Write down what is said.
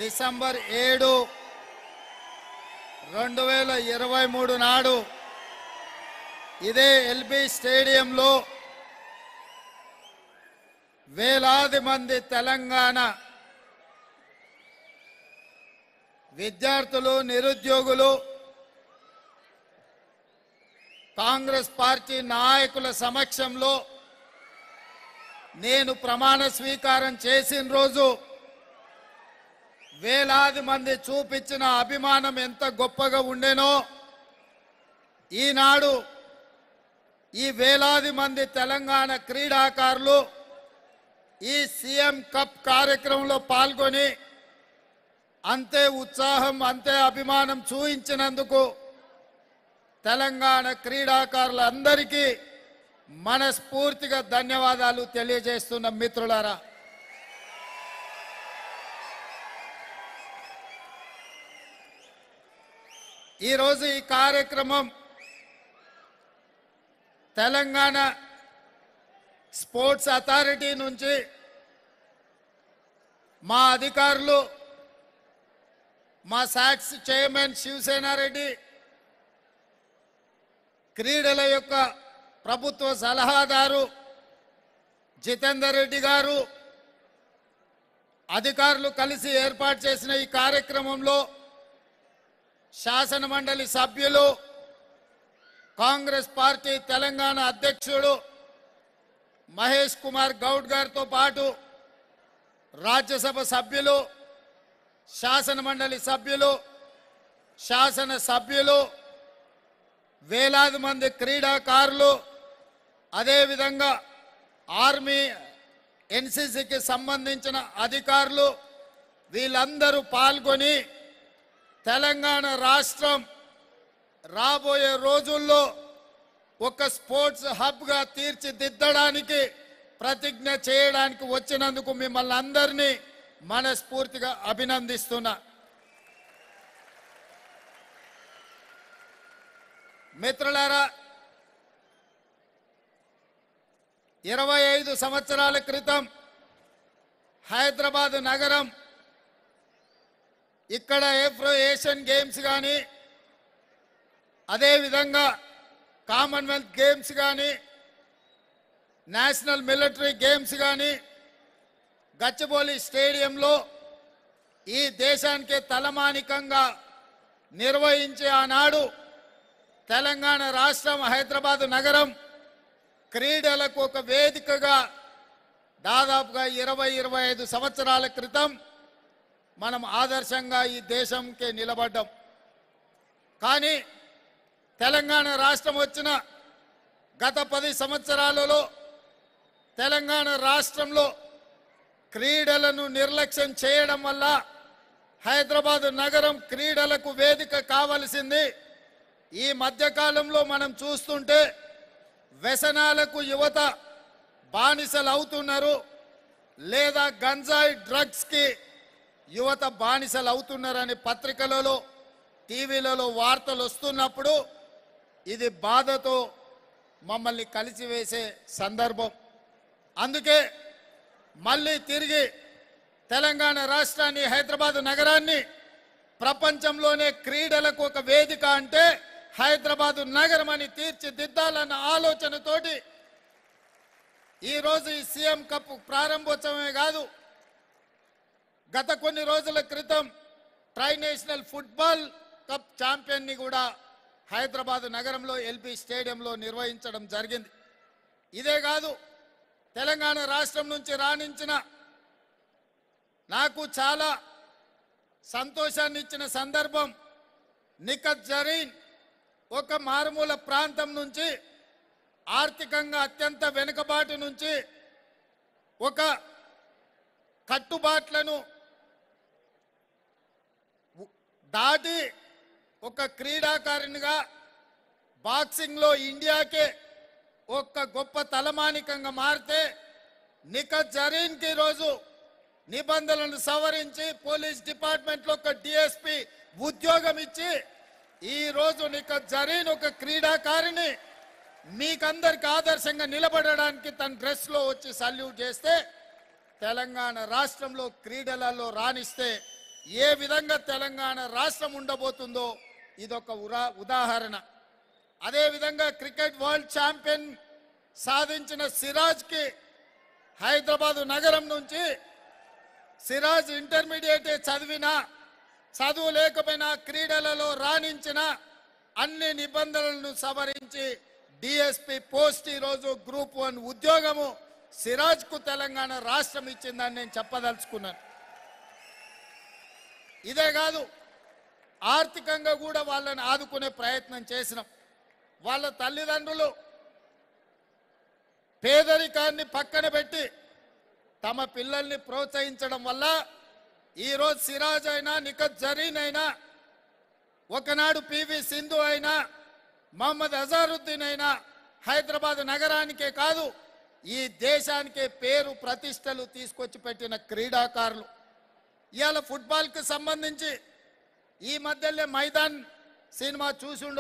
December 7, 2023 నాడు ఇదే LB స్టేడియంలో వేలాది మంది తెలంగాణ విద్యార్థులు, నిరుద్యోగులు, కాంగ్రెస్ పార్టీ నాయకుల సమక్షంలో నేను ప్రమాణ స్వీకారం చేసిన రోజు వేలాది మంది చూపించిన అభిమానం ఎంత గొప్పగా ఉండేనో ఈనాడు ఈ వేలాది మంది తెలంగాణ క్రీడాకారులు ఈ సీఎం కప్ కార్యక్రమంలో పాల్గొని అంతే ఉత్సాహం, అంతే అభిమానం చూపించినందుకు తెలంగాణ క్రీడాకారులందరికీ మనస్ఫూర్తిగా ధన్యవాదాలు తెలియజేస్తున్న మిత్రులారా, ఈరోజు ఈ కార్యక్రమం తెలంగాణ స్పోర్ట్స్ అథారిటీ నుంచి మా అధికారులు, మా సాక్స్ చైర్మన్ శివసేనారెడ్డి, క్రీడల యొక్క ప్రభుత్వ సలహాదారు జితేందర్ రెడ్డి గారు, అధికారులు కలిసి ఏర్పాటు చేసిన ఈ కార్యక్రమంలో శాసన మండలి సభ్యులు, కాంగ్రెస్ పార్టీ తెలంగాణ అధ్యక్షుడు మహేష్ కుమార్ గౌడ్ గారితో పాటు రాజ్యసభ సభ్యులు, శాసన మండలి సభ్యులు, శాసన సభ్యులు, వేలాది మంది క్రీడాకారులు, అదేవిధంగా ఆర్మీ, ఎన్సీసీకి సంబంధించిన అధికారులు వీళ్ళందరూ పాల్గొని తెలంగాణ రాష్ట్రం రాబోయే రోజుల్లో ఒక స్పోర్ట్స్ హబ్గా తీర్చిదిద్దడానికి ప్రతిజ్ఞ చేయడానికి వచ్చినందుకు మిమ్మల్ని అందరినీ మనస్ఫూర్తిగా అభినందిస్తున్నా. మిత్రులారా, 25 సంవత్సరాల క్రితం హైదరాబాద్ నగరం ఇక్కడ ఏషియన్ గేమ్స్ కానీ, అదేవిధంగా కామన్వెల్త్ గేమ్స్ కానీ, నేషనల్ మిలిటరీ గేమ్స్ కానీ గచ్చిబౌలి స్టేడియంలో ఈ దేశానికే తలమానికంగా నిర్వహించే ఆనాడు తెలంగాణ రాష్ట్రం, హైదరాబాద్ నగరం క్రీడలకు ఒక వేదికగా దాదాపుగా 20-25 సంవత్సరాల క్రితం మనం ఆదర్శంగా ఈ దేశంకే నిలబడ్డాం. కానీ తెలంగాణ రాష్ట్రం వచ్చిన గత 10 సంవత్సరాలలో తెలంగాణ రాష్ట్రంలో క్రీడలను నిర్లక్ష్యం చేయడం వల్ల హైదరాబాద్ నగరం క్రీడలకు వేదిక కావలసింది. ఈ మధ్యకాలంలో మనం చూస్తుంటే వ్యసనాలకు యువత బానిసలు అవుతున్నారు, లేదా గంజాయి డ్రగ్స్కి యువత బానిసలు అవుతున్నారని పత్రికలలో, టీవీలలో వార్తలు వస్తున్నప్పుడు ఇది బాధతో మమ్మల్ని కలిసివేసే సందర్భం. అందుకే మళ్ళీ తిరిగి తెలంగాణ రాష్ట్రాన్ని, హైదరాబాద్ నగరాన్ని ప్రపంచంలోనే క్రీడలకు ఒక వేదిక అంటే హైదరాబాద్ నగరం అని తీర్చిదిద్దాలన్న ఆలోచనతోటి ఈరోజు ఈ సీఎం కప్ ప్రారంభోత్సవమే కాదు, గత కొన్ని రోజుల క్రితం ట్రై నేషనల్ ఫుట్బాల్ కప్ ఛాంపియన్ని కూడా హైదరాబాద్ నగరంలో ఎల్బీ స్టేడియంలో నిర్వహించడం జరిగింది. ఇదే కాదు, తెలంగాణ రాష్ట్రం నుంచి రాణించిన నాకు చాలా సంతోషాన్ని ఇచ్చిన సందర్భం, నిఖత్ జరీన్ ఒక మారుమూల ప్రాంతం నుంచి, ఆర్థికంగా అత్యంత వెనుకబాటు నుంచి ఒక కట్టుబాట్లను దాటి ఒక క్రీడాకారునిగా బాక్సింగ్లో ఇండియాకే ఒక గొప్ప తలమానికంగా మారితే నిఖత్ జరీన్కి ఈరోజు నిబంధనలను సవరించి పోలీస్ డిపార్ట్మెంట్లో ఒక డిఎస్పీ ఉద్యోగం ఇచ్చి ఈరోజు నిఖత్ జరీన్ ఒక క్రీడాకారిని మీకందరికి ఆదర్శంగా నిలబడడానికి తన డ్రెస్లో వచ్చి సల్యూట్ చేస్తే తెలంగాణ రాష్ట్రంలో క్రీడలలో రాణిస్తే ఏ విధంగా తెలంగాణ రాష్ట్రం ఉండబోతుందో ఇదొక ఉదాహరణ. అదేవిధంగా క్రికెట్ వరల్డ్ ఛాంపియన్ సాధించిన సిరాజ్కి హైదరాబాదు నగరం నుంచి సిరాజ్ ఇంటర్మీడియట్ చదివినా చదువు లేకపోయినా క్రీడలలో రాణించిన అన్ని నిబంధనలను సవరించి డిఎస్పి పోస్ట్ ఈరోజు గ్రూప్ 1 ఉద్యోగము సిరాజ్కు తెలంగాణ రాష్ట్రం ఇచ్చిందని నేను చెప్పదలుచుకున్నాను. ఇదే కాదు, ఆర్థికంగా కూడా వాళ్ళని ఆదుకునే ప్రయత్నం చేసినాం. వాళ్ళ తల్లిదండ్రులు పేదరికాన్ని పక్కన పెట్టి తమ పిల్లల్ని ప్రోత్సహించడం వల్ల ఈరోజు సిరాజ్ అయినా నిఖత్ జరీన్ అయినా ఒకనాడు పివి సింధు అయినా మహమ్మద్ అజారుద్దీన్ అయినా హైదరాబాద్ నగరానికే కాదు ఈ దేశానికే పేరు ప్రతిష్టలు తీసుకొచ్చి పెట్టిన క్రీడాకారులు. ఇవాళ ఫుట్బాల్కి సంబంధించి ఈ మధ్యలో మైదాన్ సినిమా చూసి